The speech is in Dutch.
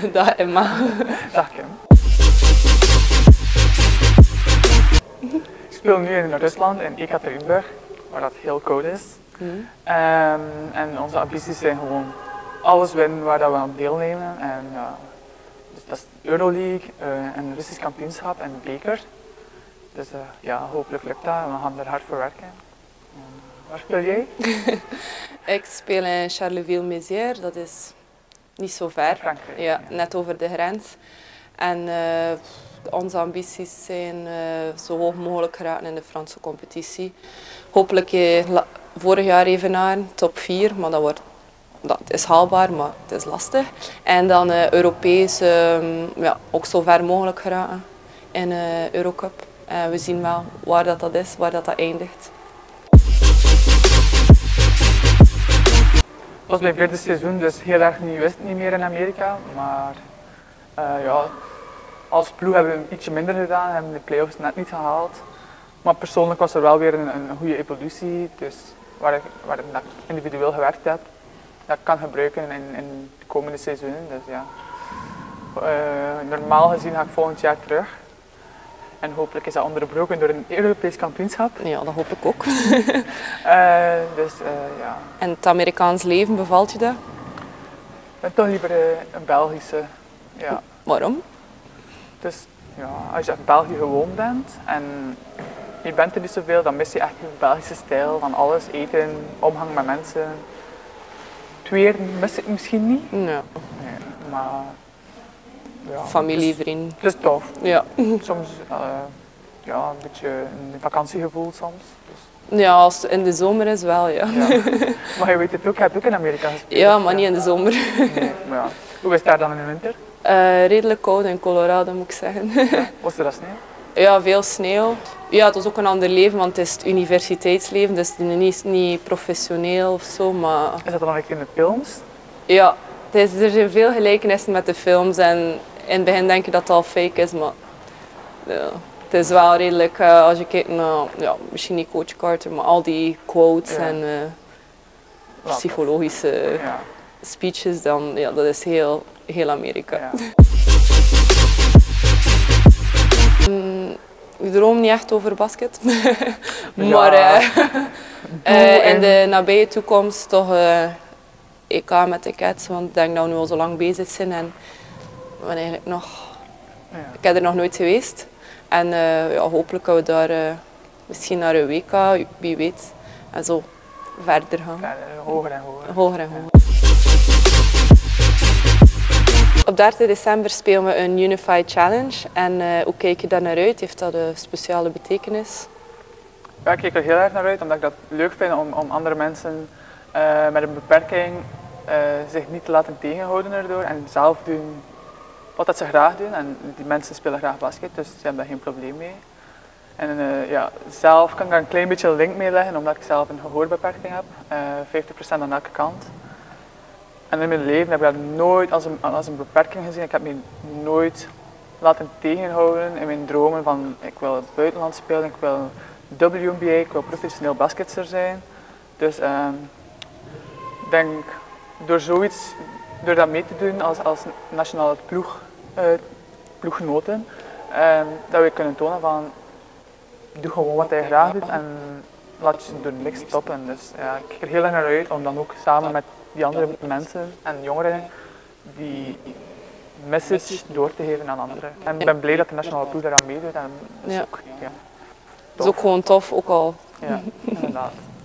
Dag Emma. Dag Kim. Ik speel nu in Rusland, in Ekaterinburg, waar dat heel koud is. En onze ambities zijn gewoon alles winnen waar dat we aan deelnemen. En, dus dat is de Euroleague, een Russisch kampioenschap en een beker. Dus ja, hopelijk lukt dat en we gaan er hard voor werken. Waar speel jij? Ik speel in Charleville-Mézières, dat is niet zo ver, Frankrijk, ja, net over de grens. En onze ambities zijn zo hoog mogelijk geraken in de Franse competitie. Hopelijk vorig jaar even naar top 4, maar dat is haalbaar, maar het is lastig. En dan Europees ja, ook zo ver mogelijk geraken in Eurocup. En we zien wel waar dat is, waar dat eindigt. Het was mijn vierde seizoen, dus heel erg nieuw is het niet meer in Amerika. Maar ja, als ploeg hebben we ietsje minder gedaan, hebben de play-offs net niet gehaald. Maar persoonlijk was er wel weer een goede evolutie, dus waar ik individueel gewerkt heb, dat ik kan gebruiken in de komende seizoenen. Dus ja, normaal gezien ga ik volgend jaar terug. En hopelijk is dat onderbroken door een Europees kampioenschap. Ja, dat hoop ik ook. Dus ja. En het Amerikaans leven, bevalt je dat? Ik ben toch liever een Belgische. Ja. Waarom? Dus ja, als je in België gewoon bent en je bent er niet zoveel, dan mis je echt de Belgische stijl van alles, eten, omgang met mensen. Het weer mis ik misschien niet. Ja. Nee, maar ja, Familie, vrienden. Het is tof. Ja. Soms ja, een beetje een vakantiegevoel soms. Dus. Ja, als het in de zomer is wel, ja. Ja. Maar je weet het ook, je hebt ook in Amerika gespeeld. Ja, maar niet in de zomer. Nee, maar ja. Hoe is het daar dan in de winter? Redelijk koud in Colorado, moet ik zeggen. Ja, was er dat sneeuw? Ja, veel sneeuw. Ja, het was ook een ander leven, want het is het universiteitsleven, dus niet professioneel of zo, maar... Is dat dan ook in de films? Ja, er zijn veel gelijkenissen met de films en in het begin denk je dat het al fake is, maar ja, het is wel redelijk, als je kijkt naar, ja, misschien niet Coach Carter, maar al die quotes en psychologische speeches, dan ja, dat is heel Amerika. Ja. Ik droom niet echt over basket, maar in de nabije toekomst toch EK met de Cats, want ik denk dat we nu al zo lang bezig zijn en we zijn eigenlijk nog, ik ben er nog nooit geweest en ja, hopelijk kunnen we daar misschien naar een WK, wie weet, en zo verder gaan. Hoger en hoger. Hoger en hoger. Op 30 december spelen we een Unified Challenge en hoe kijk je daar naar uit? Heeft dat een speciale betekenis? Ja, ik kijk er heel erg naar uit omdat ik dat leuk vind om andere mensen met een beperking zich niet te laten tegenhouden erdoor en zelf doen wat dat ze graag doen. En die mensen spelen graag basket, dus ze hebben daar geen probleem mee. En ja, zelf kan ik daar een klein beetje een link mee leggen omdat ik zelf een gehoorbeperking heb, 50% aan elke kant. En in mijn leven heb ik dat nooit als een beperking gezien. Ik heb me nooit laten tegenhouden in mijn dromen van ik wil het buitenland spelen, ik wil WNBA, ik wil professioneel basketser zijn. Dus ik denk door dat mee te doen als nationale ploeggenoten, dat we kunnen tonen van doe gewoon wat je graag doet en laat je door niks stoppen. Dus ja, ik kijk er heel erg naar uit om dan ook samen met die andere mensen en jongeren die message door te geven aan anderen. En ik ben blij dat de nationale ploeg daaraan meedoet. En dat is ook, ja, dat is ook gewoon tof, ook al. Ja, inderdaad.